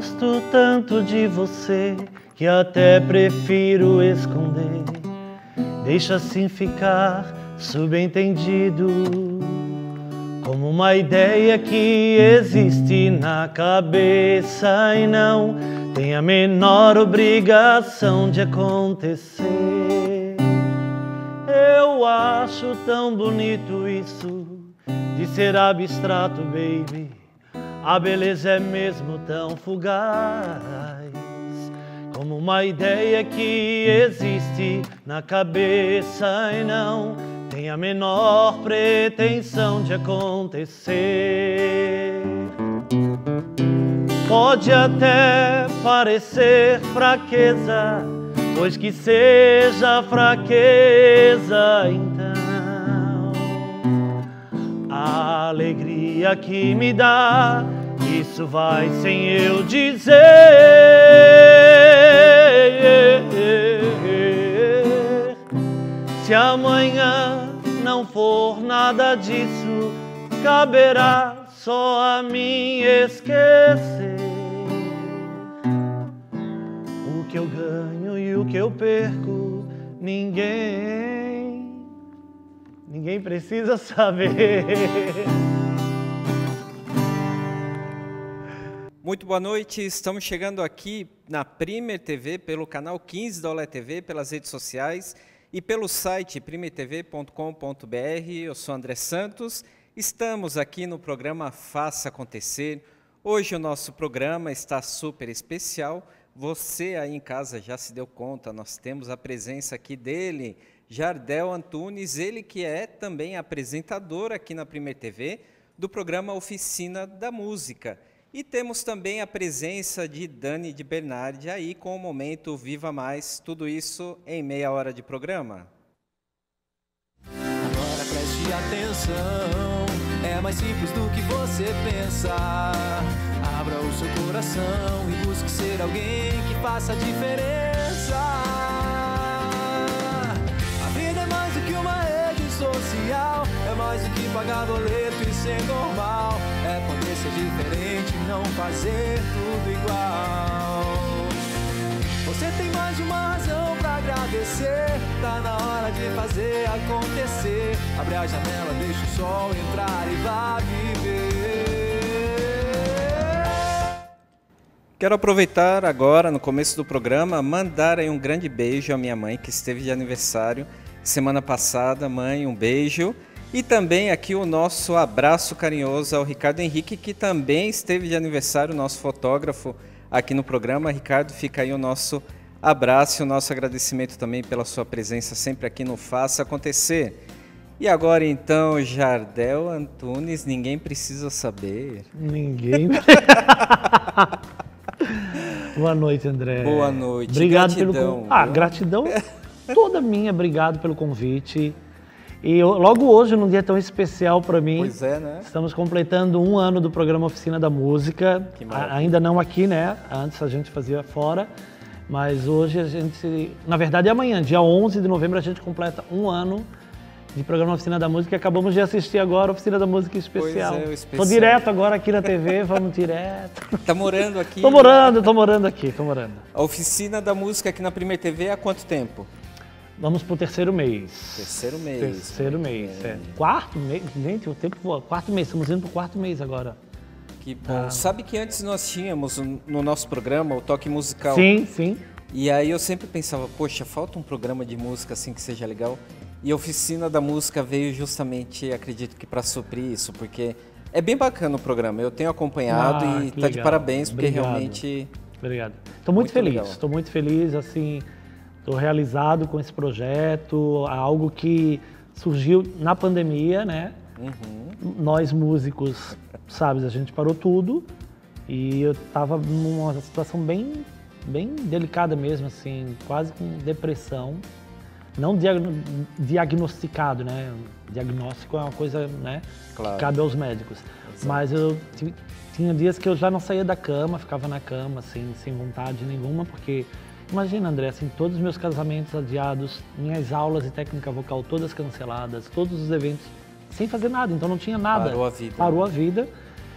gosto tanto de você que até prefiro esconder. Deixa assim ficar subentendido, como uma ideia que existe na cabeça e não tem a menor obrigação de acontecer. Eu acho tão bonito isso de ser abstrato, baby. A beleza é mesmo tão fugaz, como uma ideia que existe na cabeça e não tem a menor pretensão de acontecer. Pode até parecer fraqueza, pois que seja fraqueza então. A alegria que me dá, isso vai sem eu dizer. Se amanhã não for nada disso, caberá só a mim esquecer o que eu ganho e o que eu perco. Ninguém precisa saber. Muito boa noite, estamos chegando aqui na Primer TV, pelo canal 15 da Olé TV, pelas redes sociais e pelo site primertv.com.br. Eu sou André Santos, estamos aqui no programa Faça Acontecer. Hoje o nosso programa está super especial, você aí em casa já se deu conta, nós temos a presença aqui dele, Jardel Antunes, ele que é também apresentador aqui na Primer TV do programa Oficina da Música. E temos também a presença de Dani de Bernardi aí com o momento Viva Mais, tudo isso em meia hora de programa. Agora preste atenção, é mais simples do que você pensa. Abra o seu coração e busque ser alguém que faça a diferença. Social, é mais do que pagar boleto e ser normal. É poder ser diferente, não fazer tudo igual. Você tem mais de uma razão pra agradecer. Tá na hora de fazer acontecer. Abre a janela, deixa o sol entrar e vá viver. Quero aproveitar agora, no começo do programa, mandar aí um grande beijo à minha mãe, que esteve de aniversário semana passada. Mãe, um beijo. E também aqui o nosso abraço carinhoso ao Ricardo Henrique, que também esteve de aniversário, nosso fotógrafo aqui no programa. Ricardo, fica aí o nosso abraço e o nosso agradecimento também pela sua presença sempre aqui no Faça Acontecer. E agora então, Jardel Antunes, ninguém precisa saber. Ninguém. Boa noite, André. Boa noite. Obrigado gratidão. Gratidão toda minha, obrigado pelo convite. E logo hoje, num dia tão especial para mim, pois é, né? Estamos completando 1 ano do programa Oficina da Música. Que maravilha. Ainda não aqui, né? Antes a gente fazia fora, mas hoje a gente, na verdade amanhã, dia 11 de novembro, a gente completa 1 ano de programa Oficina da Música. Acabamos de assistir agora a Oficina da Música Especial. Pois é, o especial. Tô direto agora aqui na TV, vamos direto. Tá morando aqui? Tô morando aqui. A Oficina da Música aqui na Primer TV há quanto tempo? Vamos pro terceiro mês. Terceiro mês. Terceiro mês, é. Quarto mês, gente, o tempo voa. Quarto mês, estamos indo pro quarto mês agora. Que bom. Sabe que antes nós tínhamos no nosso programa o Toque Musical? Sim, sim. E aí eu sempre pensava, poxa, falta um programa de música assim que seja legal. E a Oficina da Música veio justamente, acredito que para suprir isso, porque é bem bacana o programa. Eu tenho acompanhado e tá de parabéns, porque realmente... Obrigado. Estou muito feliz, assim... Estou realizado com esse projeto, algo que surgiu na pandemia, né? Uhum. Nós músicos, sabes, a gente parou tudo e eu estava numa situação bem delicada mesmo, assim, quase com depressão. Não diagnosticado, né? Diagnóstico é uma coisa, né? Claro. Que cabe aos médicos. Exato. Mas eu tinha dias que eu já não saía da cama, ficava na cama, assim, sem vontade nenhuma, porque... Imagina, André, assim, todos os meus casamentos adiados, minhas aulas de técnica vocal todas canceladas, todos os eventos sem fazer nada, então não tinha nada. Parou a vida. Parou a vida.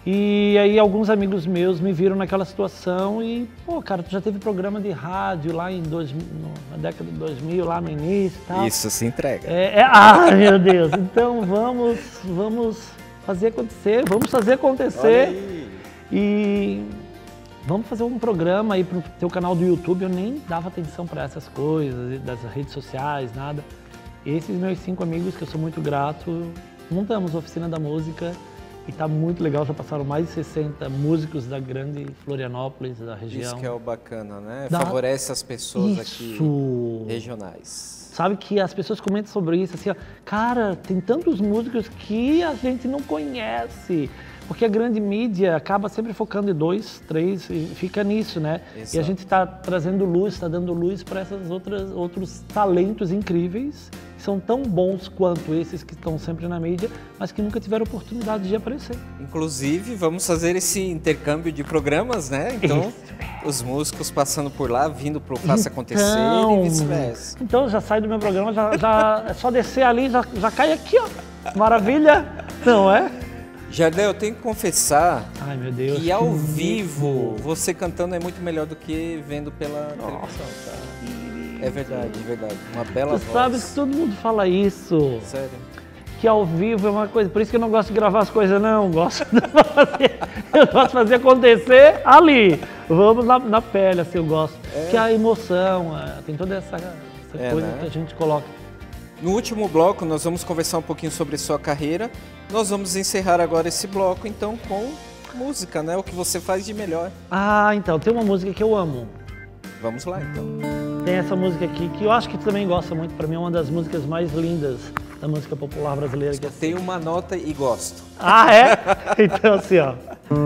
E aí alguns amigos meus me viram naquela situação e, pô, cara, tu já teve programa de rádio lá na década de 2000, lá no início e tal. Isso se entrega. Meu Deus, então vamos fazer acontecer, vamos fazer acontecer. E vamos fazer um programa aí pro teu canal do YouTube. Eu nem dava atenção para essas coisas, das redes sociais, nada. Esses meus 5 amigos, que eu sou muito grato, montamos a Oficina da Música e tá muito legal. Já passaram mais de 60 músicos da grande Florianópolis, da região. Isso que é o bacana, né? Favorece as pessoas aqui regionais. Sabe que as pessoas comentam sobre isso, assim, ó, cara, tem tantos músicos que a gente não conhece. Porque a grande mídia acaba sempre focando em 2, 3 e fica nisso, né? Exato. E a gente está trazendo luz, está dando luz para esses outros talentos incríveis, que são tão bons quanto esses que estão sempre na mídia, mas que nunca tiveram oportunidade de aparecer. Inclusive, vamos fazer esse intercâmbio de programas, né? Então, os músicos passando por lá, vindo para o Faça Acontecer e vice-versa. Então, já sai do meu programa, já é só descer ali, já cai aqui, ó. Maravilha, não é? Jardel, eu tenho que confessar que ao vivo você cantando é muito melhor do que vendo pela televisão, tá? É verdade, é verdade. Uma bela voz. Tu sabe que todo mundo fala isso. Sério? Que ao vivo é uma coisa, por isso que eu não gosto de gravar as coisas não, eu gosto de fazer acontecer ali. Vamos na pele, assim, eu gosto. Que a emoção, tem toda essa coisa, né, que a gente coloca. No último bloco, nós vamos conversar um pouquinho sobre sua carreira. Nós vamos encerrar agora esse bloco, então, com música, né? O que você faz de melhor. Então, tem uma música que eu amo. Vamos lá, então. Tem essa música aqui, que eu acho que tu também gosta muito. Pra mim é uma das músicas mais lindas da música popular brasileira. Que tem uma nota e gosto. É? Então, assim, ó.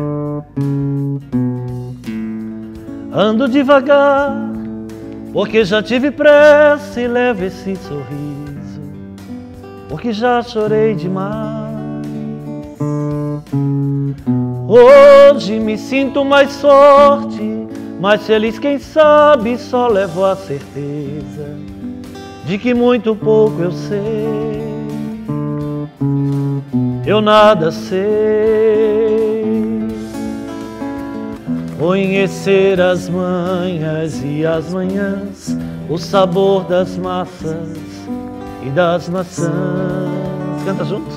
Ando devagar, porque já tive pressa e levo esse sorriso, porque já chorei demais. Hoje me sinto mais forte, mais feliz, quem sabe só levo a certeza de que muito pouco eu sei. Eu nada sei. Conhecer as manhas e as manhãs, o sabor das massas e das maçãs. Canta juntos?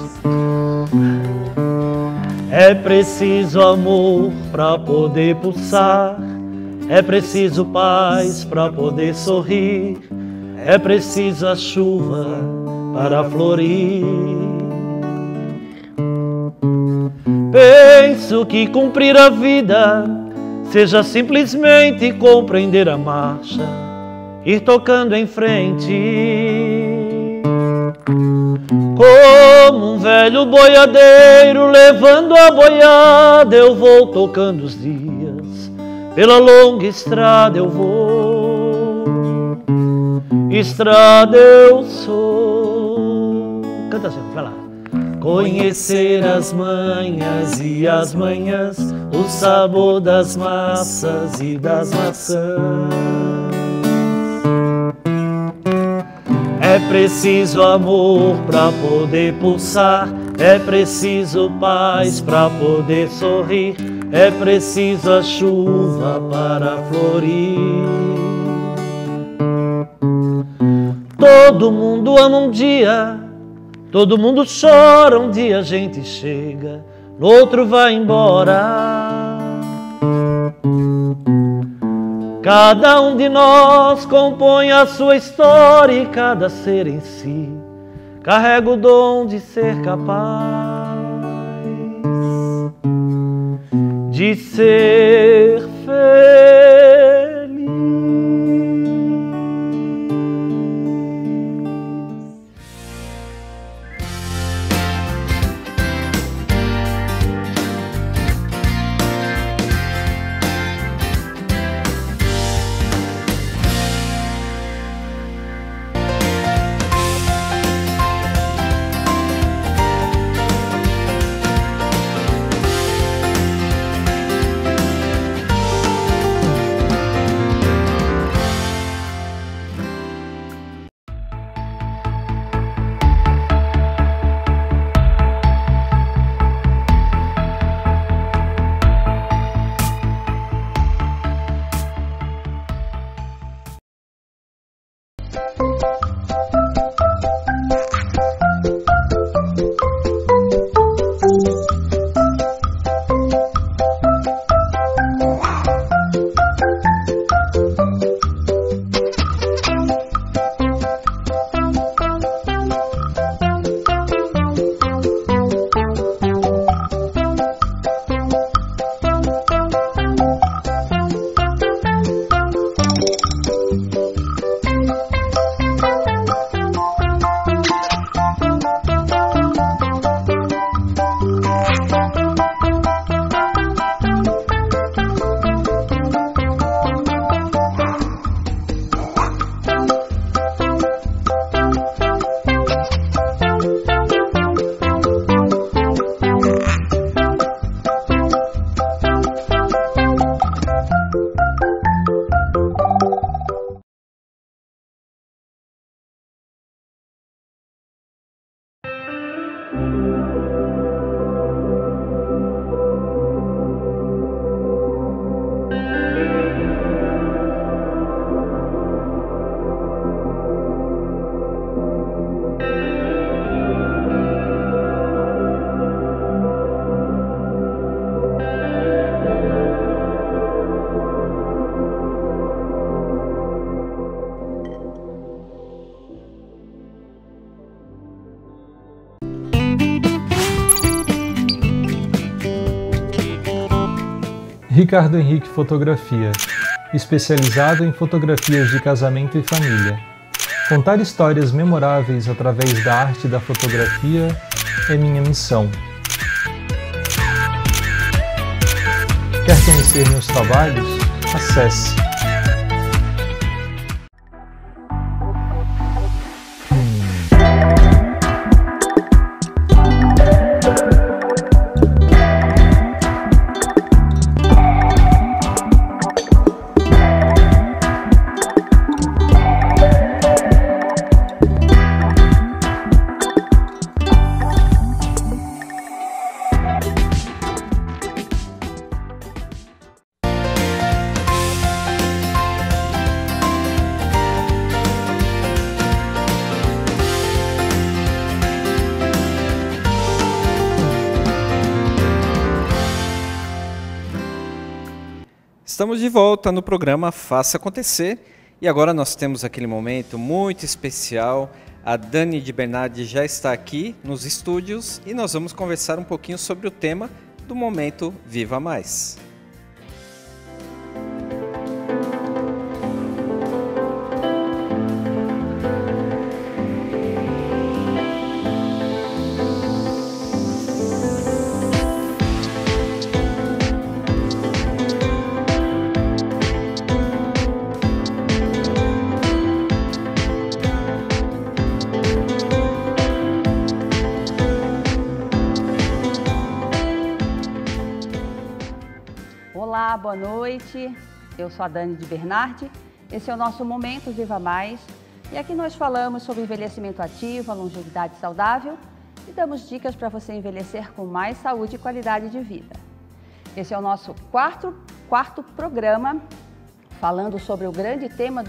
É preciso amor para poder pulsar, é preciso paz para poder sorrir, é preciso a chuva para florir. Penso que cumprir a vida seja simplesmente compreender a marcha, ir tocando em frente. Como um velho boiadeiro levando a boiada, eu vou tocando os dias, pela longa estrada eu vou. Estrada eu sou. Canta assim, vai lá. Conhecer as manhas e as manhãs, o sabor das massas e das maçãs. É preciso amor para poder pulsar, é preciso paz para poder sorrir, é preciso a chuva para florir. Todo mundo ama um dia, todo mundo chora, um dia a gente chega, no outro vai embora. Cada um de nós compõe a sua história e cada ser em si carrega o dom de ser capaz de ser feliz. Ricardo Henrique Fotografia, especializado em fotografias de casamento e família. Contar histórias memoráveis através da arte da fotografia é minha missão. Quer conhecer meus trabalhos? Acesse. Estamos de volta no programa Faça Acontecer e agora nós temos aquele momento muito especial. A Dani de Bernardi já está aqui nos estúdios e nós vamos conversar um pouquinho sobre o tema do momento Viva Mais. Olá, boa noite. Eu sou a Dani de Bernardi. Esse é o nosso Momento Viva Mais. E aqui nós falamos sobre envelhecimento ativo, a longevidade saudável e damos dicas para você envelhecer com mais saúde e qualidade de vida. Esse é o nosso quarto programa falando sobre o grande tema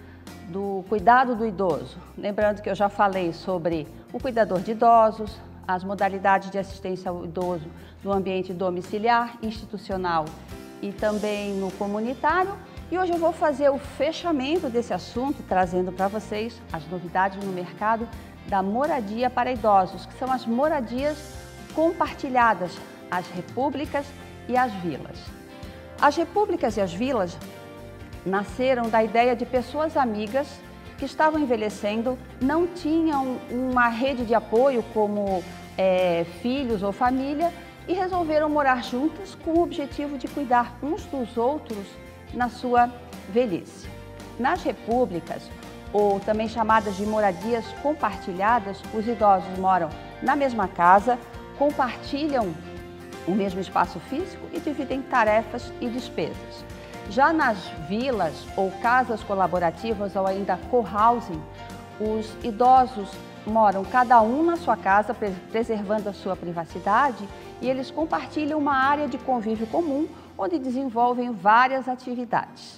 do cuidado do idoso. Lembrando que eu já falei sobre o cuidador de idosos, as modalidades de assistência ao idoso no ambiente domiciliar, institucional e também no comunitário. E hoje eu vou fazer o fechamento desse assunto, trazendo para vocês as novidades no mercado da moradia para idosos, que são as moradias compartilhadas, as repúblicas e as vilas. As repúblicas e as vilas nasceram da ideia de pessoas amigas que estavam envelhecendo, não tinham uma rede de apoio como filhos ou família, e resolveram morar juntas com o objetivo de cuidar uns dos outros na sua velhice. Nas repúblicas, ou também chamadas de moradias compartilhadas, os idosos moram na mesma casa, compartilham o mesmo espaço físico e dividem tarefas e despesas. Já nas vilas ou casas colaborativas ou ainda co-housing, os idosos moram cada um na sua casa, preservando a sua privacidade, e eles compartilham uma área de convívio comum, onde desenvolvem várias atividades.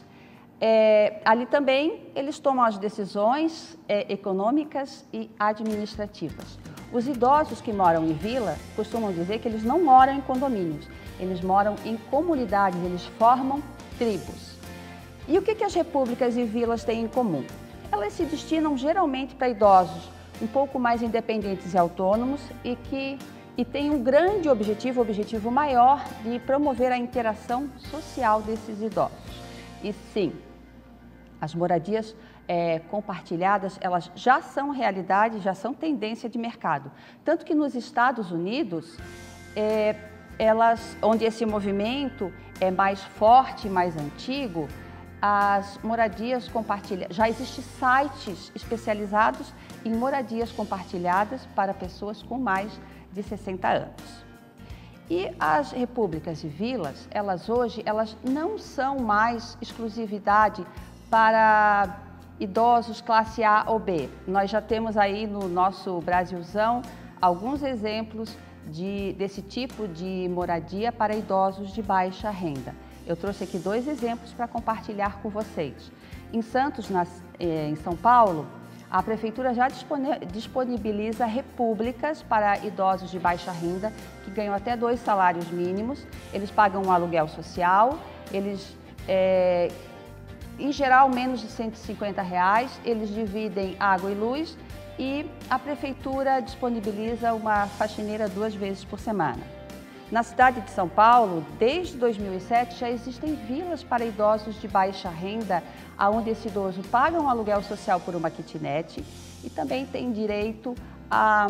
Ali também eles tomam as decisões econômicas e administrativas. Os idosos que moram em vila costumam dizer que eles não moram em condomínios, eles moram em comunidades, eles formam tribos. E o que as repúblicas e vilas têm em comum? Elas se destinam geralmente para idosos um pouco mais independentes e autônomos e têm um grande objetivo maior de promover a interação social desses idosos. E sim, as moradias compartilhadas, elas já são realidade, já são tendência de mercado. Tanto que nos Estados Unidos, onde esse movimento é mais forte, mais antigo, as moradias compartilhadas, já existem sites especializados em moradias compartilhadas para pessoas com mais de 60 anos. E as repúblicas e vilas, elas não são mais exclusividade para idosos classe A ou B. Nós já temos aí no nosso Brasilzão alguns exemplos desse tipo de moradia para idosos de baixa renda. Eu trouxe aqui 2 exemplos para compartilhar com vocês. Em Santos, em São Paulo, a Prefeitura já disponibiliza repúblicas para idosos de baixa renda que ganham até 2 salários mínimos. Eles pagam um aluguel social, em geral menos de R$150, eles dividem água e luz e a Prefeitura disponibiliza uma faxineira 2 vezes por semana. Na cidade de São Paulo, desde 2007, já existem vilas para idosos de baixa renda, onde esse idoso paga um aluguel social por uma kitnet e também tem direito a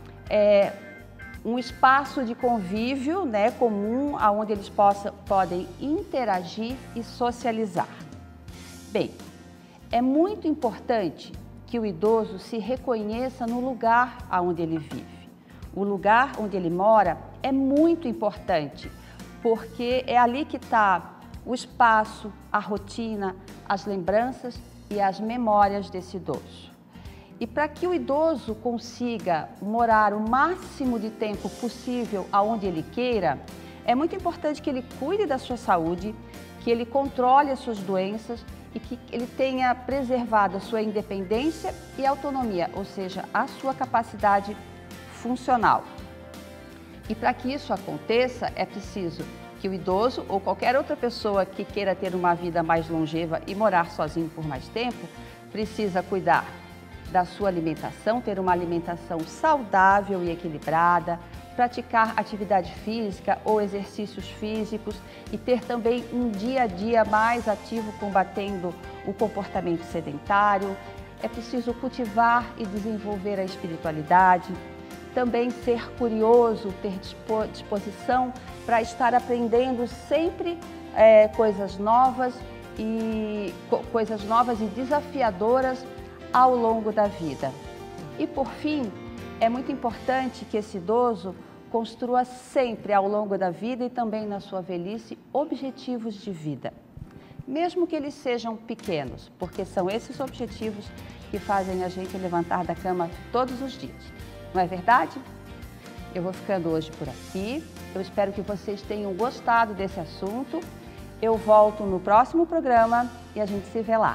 um espaço de convívio, né, comum, onde eles podem interagir e socializar. Bem, é muito importante que o idoso se reconheça no lugar onde ele vive. O lugar onde ele mora é muito importante, porque é ali que está o espaço, a rotina, as lembranças e as memórias desse idoso. E para que o idoso consiga morar o máximo de tempo possível aonde ele queira, é muito importante que ele cuide da sua saúde, que ele controle as suas doenças e que ele tenha preservado a sua independência e autonomia, ou seja, a sua capacidade funcional. E para que isso aconteça, é preciso que o idoso ou qualquer outra pessoa que queira ter uma vida mais longeva e morar sozinho por mais tempo, precisa cuidar da sua alimentação, ter uma alimentação saudável e equilibrada, praticar atividade física ou exercícios físicos e ter também um dia a dia mais ativo combatendo o comportamento sedentário. É preciso cultivar e desenvolver a espiritualidade, também ser curioso, ter disposição para estar aprendendo sempre coisas novas e desafiadoras ao longo da vida. E por fim, é muito importante que esse idoso construa sempre ao longo da vida e também na sua velhice objetivos de vida, mesmo que eles sejam pequenos, porque são esses objetivos que fazem a gente levantar da cama todos os dias. Não é verdade? Eu vou ficando hoje por aqui. Eu espero que vocês tenham gostado desse assunto. Eu volto no próximo programa e a gente se vê lá.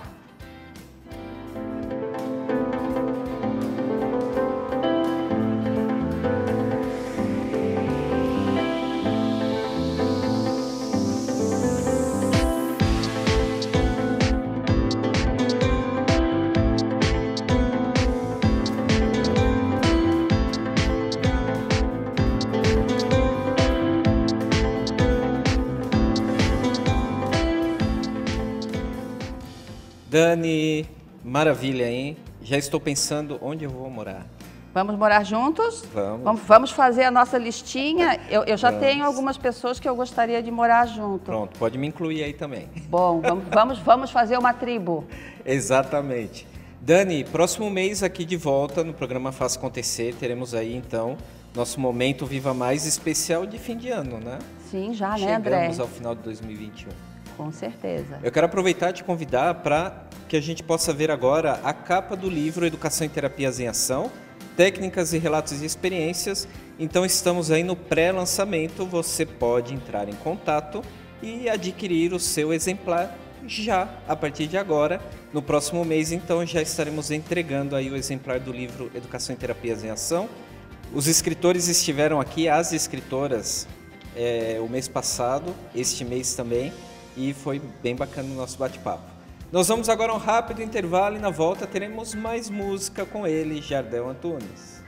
Dani, maravilha, hein? Já estou pensando onde eu vou morar. Vamos morar juntos? Vamos. Vamos fazer a nossa listinha. Eu já tenho algumas pessoas que eu gostaria de morar junto. Pronto, pode me incluir aí também. Bom, vamos fazer uma tribo. Exatamente. Dani, próximo mês aqui de volta no programa Faça Acontecer, teremos aí então nosso momento Viva Mais especial de fim de ano, né? Sim, já, né, André? Chegamos ao final de 2021. Com certeza. Eu quero aproveitar e te convidar para que a gente possa ver agora a capa do livro Educação e Terapias em Ação, Técnicas e Relatos de Experiências. Então estamos aí no pré-lançamento, você pode entrar em contato e adquirir o seu exemplar já, a partir de agora. No próximo mês, então, já estaremos entregando aí o exemplar do livro Educação e Terapias em Ação. Os escritores estiveram aqui, as escritoras, o mês passado, este mês também, e foi bem bacana o nosso bate-papo. Nós vamos agora a um rápido intervalo e na volta teremos mais música com ele, Jardel Antunes.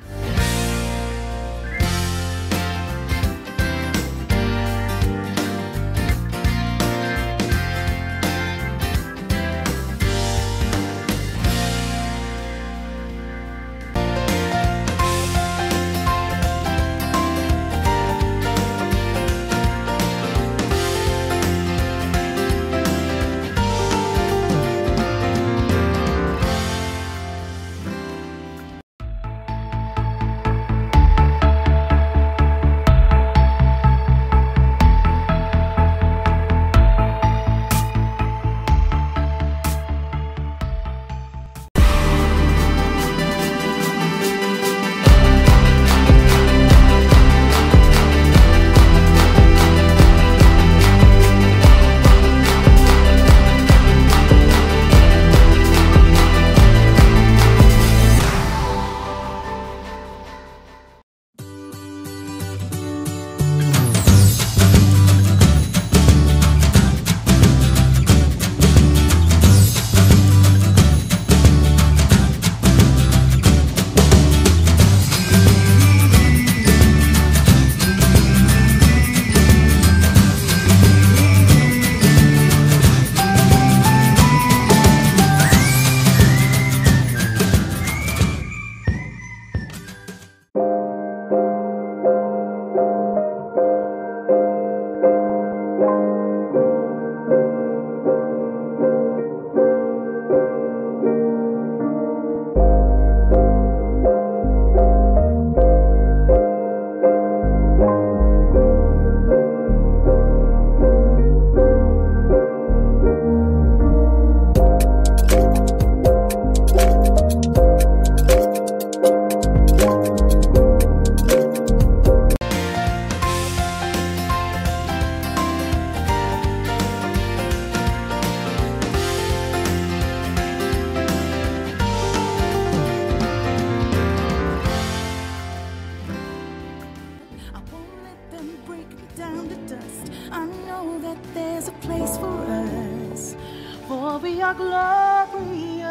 and break me down to dust. I know that there's a place for us, for we are glorious.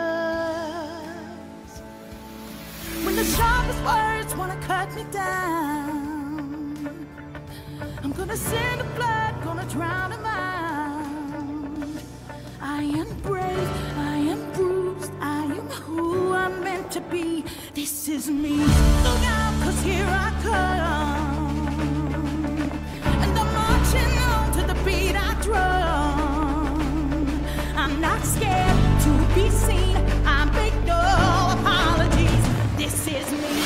When the sharpest words wanna cut me down, I'm gonna send the blood, gonna drown him out. I am brave, I am bruised, I am who I'm meant to be. This is me. Look out, 'cause here I come, and I'm marching on to the beat I drum. I'm not scared to be seen, I make no apologies. This is me.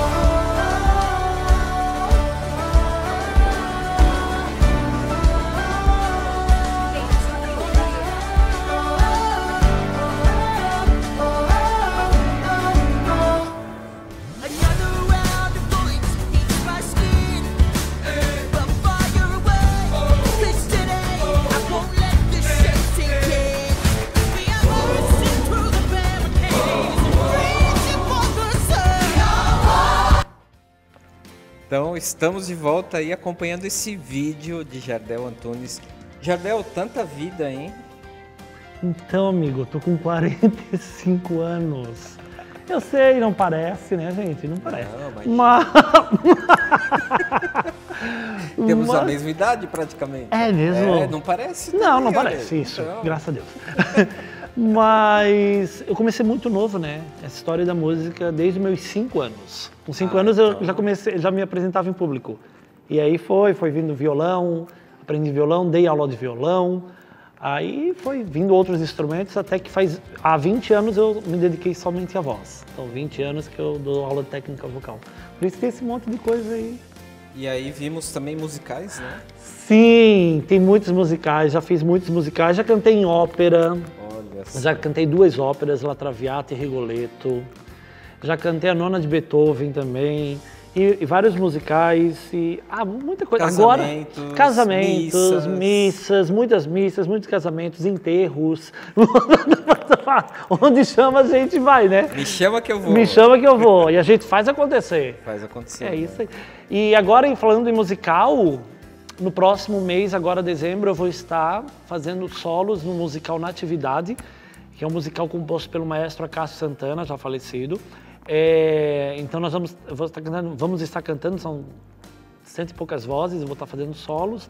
Então, estamos de volta aí acompanhando esse vídeo de Jardel Antunes. Jardel, tanta vida, hein? Então, amigo, eu tô com 45 anos. Eu sei, não parece, né, gente? Não parece. Não, mas... Temos a mesma idade, praticamente. É mesmo? É, não parece? Não, também, não parece, olha. isso, Então... graças a Deus. Mas eu comecei muito novo, né? Essa história da música desde meus 5 anos. Com 5 anos eu já me apresentava em público. E aí foi vindo violão, aprendi violão, dei aula de violão. Aí foi vindo outros instrumentos, até que há 20 anos eu me dediquei somente à voz. Então 20 anos que eu dou aula de técnica vocal. Por isso tem esse monte de coisa aí. E aí vimos também musicais, né? Sim, tem muitos musicais, já fiz muitos musicais, já cantei em ópera. Já cantei 2 óperas, La Traviata e Rigoletto. Já cantei a Nona de Beethoven também. E vários musicais. Muita coisa. Casamentos, missas, muitas missas, muitos casamentos, enterros. Onde chama a gente vai, né? Me chama que eu vou. Me chama que eu vou. E a gente faz acontecer. Faz acontecer. É isso aí. E agora, falando em musical... No próximo mês, agora dezembro, eu vou estar fazendo solos no musical Natividade, que é um musical composto pelo maestro Acácio Santana, já falecido. Então nós vamos estar cantando, são 100 e poucas vozes, eu vou estar fazendo solos,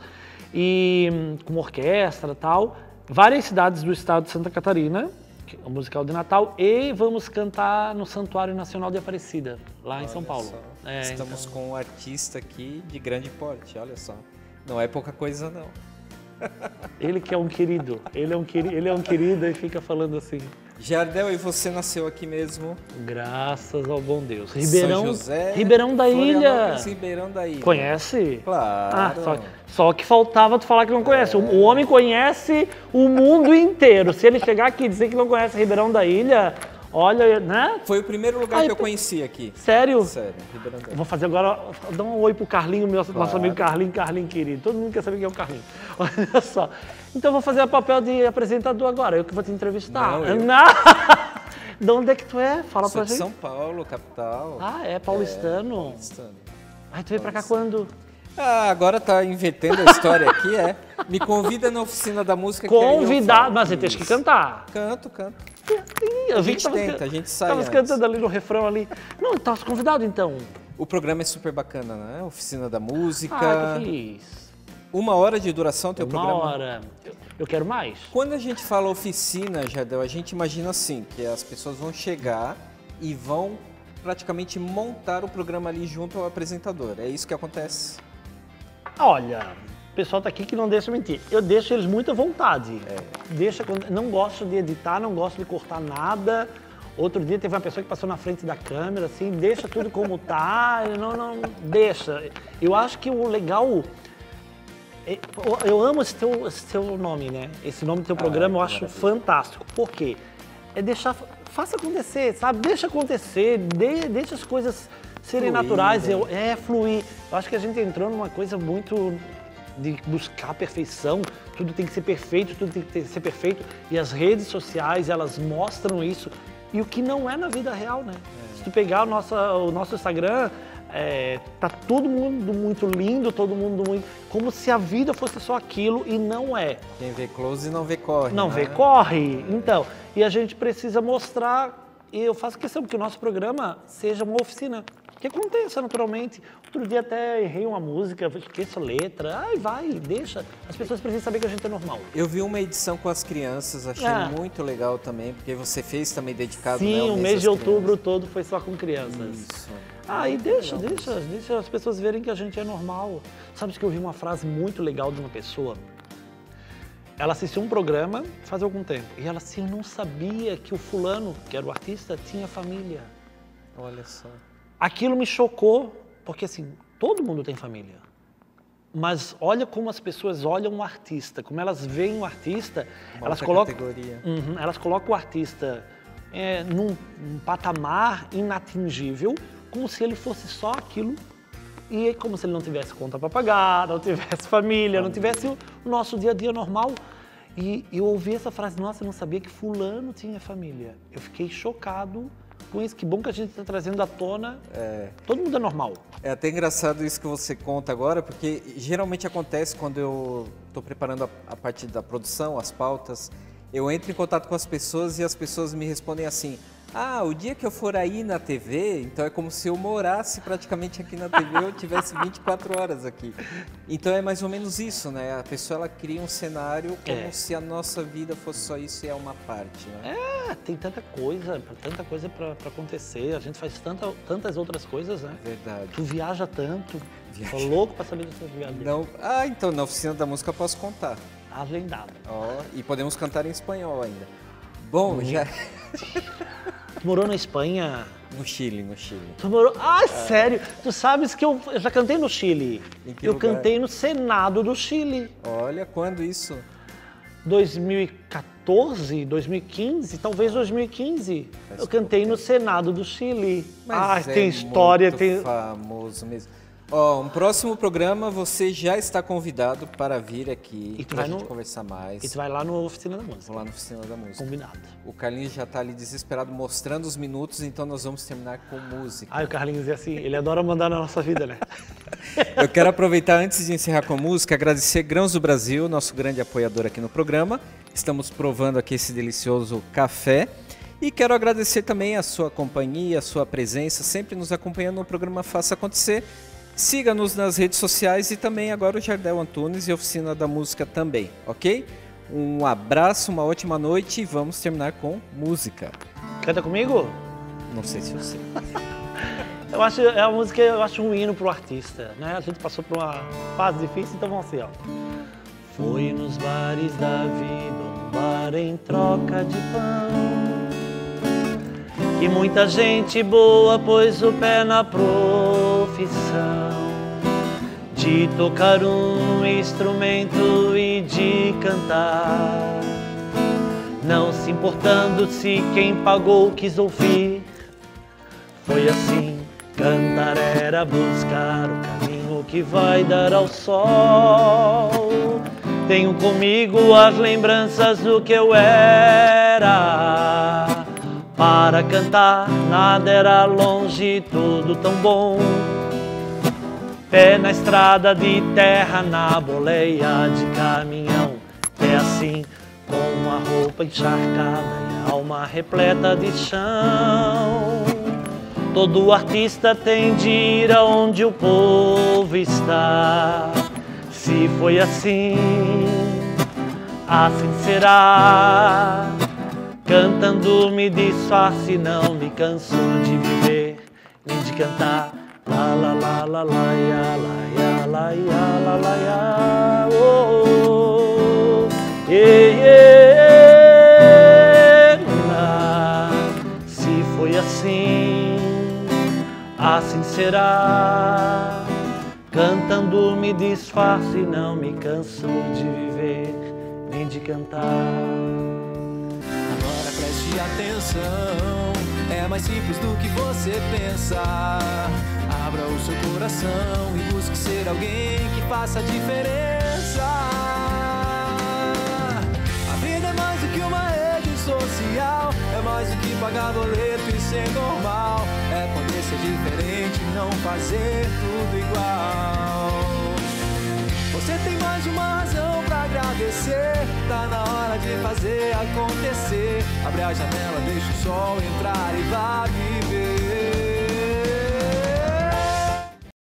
e com orquestra e tal. Várias cidades do estado de Santa Catarina, que é um musical de Natal, e vamos cantar no Santuário Nacional de Aparecida, lá em São Paulo. Estamos com um artista aqui de grande porte, olha só. Não é pouca coisa, não. Ele que é um querido, ele é um querido e fica falando assim. Jardel, e você nasceu aqui mesmo? Graças ao bom Deus. São José, Ribeirão da Ilha. Ribeirão da Ilha. Conhece? Claro. Só que faltava tu falar que não conhece. O homem conhece o mundo inteiro. Se ele chegar aqui e dizer que não conhece Ribeirão da Ilha... Olha, né? Foi o primeiro lugar que eu conheci aqui. Sério? Sério, Ribeirão da Ilha. Vou fazer agora, dar um oi pro Carlinho, nosso amigo Carlinho querido. Todo mundo quer saber quem é o Carlinho. Olha só. Então eu vou fazer o papel de apresentador agora, eu que vou te entrevistar. Não. De onde é que tu é? Fala pra gente. São Paulo, capital. Paulistano? Paulistano. Aí tu veio pra cá quando? Agora tá invertendo a história aqui, Me convida na oficina da música. Convidado, mas você tem que cantar. Canto. Eu vi a gente tenta, a gente sai. Tava cantando ali no refrão ali. Não, tava convidado então. O programa é super bacana, né? Oficina da música. Que feliz. 1 hora de duração teu programa? 1 hora. Eu quero mais. Quando a gente fala oficina, Jardel, a gente imagina assim, que as pessoas vão chegar e vão praticamente montar o programa ali junto ao apresentador. É isso que acontece? Olha, o pessoal tá aqui que não deixa mentir. Eu deixo eles muito à vontade. Não gosto de editar, não gosto de cortar nada. Outro dia teve uma pessoa que passou na frente da câmera, assim, deixa tudo como tá, não deixa. Eu acho que o legal... Eu amo esse teu nome, né? Esse nome do teu programa eu acho fantástico. Por quê? É deixar... Faça acontecer, sabe? Deixa acontecer, deixa as coisas serem naturais, fluir. Eu acho que a gente entrou numa coisa muito de buscar perfeição, tudo tem que ser perfeito, tudo tem que ser perfeito. E as redes sociais, elas mostram isso. E o que não é na vida real, né? Se tu pegar o nosso Instagram, tá todo mundo muito lindo, todo mundo muito... Como se a vida fosse só aquilo e não é. Quem vê close não vê corre. Não vê corre. Então, e a gente precisa mostrar, e eu faço questão que o nosso programa seja uma oficina. Que aconteça naturalmente. Outro dia até errei uma música, esqueço a letra. Ai, vai, deixa. As pessoas precisam saber que a gente é normal. Eu vi uma edição com as crianças, achei muito legal também, porque você fez também dedicado, sim, né, ao o mês de outubro todo foi só com crianças. Isso. E deixa as pessoas verem que a gente é normal. Sabe que eu vi uma frase muito legal de uma pessoa? Ela assistiu um programa faz algum tempo. E ela assim, eu não sabia que o fulano, que era o artista, tinha família. Olha só. Aquilo me chocou, porque assim, todo mundo tem família. Mas olha como as pessoas olham o artista, como elas veem o artista, elas colocam o artista num patamar inatingível, como se ele fosse só aquilo, e como se ele não tivesse conta para pagar, não tivesse família, não tivesse o nosso dia a dia normal. E eu ouvi essa frase, nossa, eu não sabia que fulano tinha família. Eu fiquei chocado com isso, que bom que a gente está trazendo à tona. Todo mundo é normal. É até engraçado isso que você conta agora, porque geralmente acontece quando eu estou preparando a parte da produção, as pautas, eu entro em contato com as pessoas e as pessoas me respondem assim, o dia que eu for aí na TV, então é como se eu morasse praticamente aqui na TV, eu tivesse 24 horas aqui. Então é mais ou menos isso, né? A pessoa ela cria um cenário como se a nossa vida fosse só isso e é uma parte, né? Tem tanta coisa para acontecer, a gente faz tantas outras coisas, né? Verdade. Tu viaja tanto, tô louco para saber dessas viagens. Não, então na oficina da música eu posso contar. Agendado. E podemos cantar em espanhol ainda. Bom, já... Tu morou na Espanha? No Chile. Tu morou... sério? Tu sabes que eu já cantei no Chile. Em que eu lugar? Cantei no Senado do Chile. Olha, quando isso? 2014, 2015, talvez 2015. Eu cantei no Senado do Chile. Mas tem história, muito tem... famoso mesmo. Um próximo programa você já está convidado para vir aqui para a gente conversar mais. E tu vai lá no Oficina da Música. Vou lá na Oficina da Música. Combinado. O Carlinhos já está ali desesperado mostrando os minutos, então nós vamos terminar com música. O Carlinhos é assim, ele adora mandar na nossa vida, né? Eu quero aproveitar antes de encerrar com a música, agradecer Grãos do Brasil, nosso grande apoiador aqui no programa. Estamos provando aqui esse delicioso café. E quero agradecer também a sua companhia, a sua presença, sempre nos acompanhando no programa Faça Acontecer. Siga-nos nas redes sociais e também agora o Jardel Antunes e a Oficina da Música também, ok? Um abraço, uma ótima noite e vamos terminar com música. Canta comigo? Não sei se eu sei. A música eu acho um hino pro artista, né? A gente passou por uma fase difícil, então vamos assim, ó. Foi nos bares da vida, um bar em troca de pão, que muita gente boa pôs o pé na profissão de tocar um instrumento e de cantar, não se importando se quem pagou quis ouvir. Foi assim, cantar era buscar o caminho que vai dar ao sol. Tenho comigo as lembranças do que eu era. Para cantar nada era longe, tudo tão bom. Pé na estrada de terra, na boleia de caminhão. É assim, com a roupa encharcada e a alma repleta de chão. Todo artista tem de ir aonde o povo está. Se foi assim, assim será. Cantando me disfarce, não me canso de viver, nem de cantar. La la la la la ya la ya la ya la la ya. Oh, se foi assim, assim será. Cantando me disfarce, não me canso de viver, nem de cantar. Preste atenção, é mais simples do que você pensa. Abra o seu coração e busque ser alguém que faça a diferença. A vida é mais do que uma rede social, é mais do que pagar boleto e ser normal. É poder ser diferente, não fazer tudo igual. Você tem mais de uma razão pra agradecer. Tá na hora de fazer acontecer. Abre a janela, deixa o sol entrar e vá viver.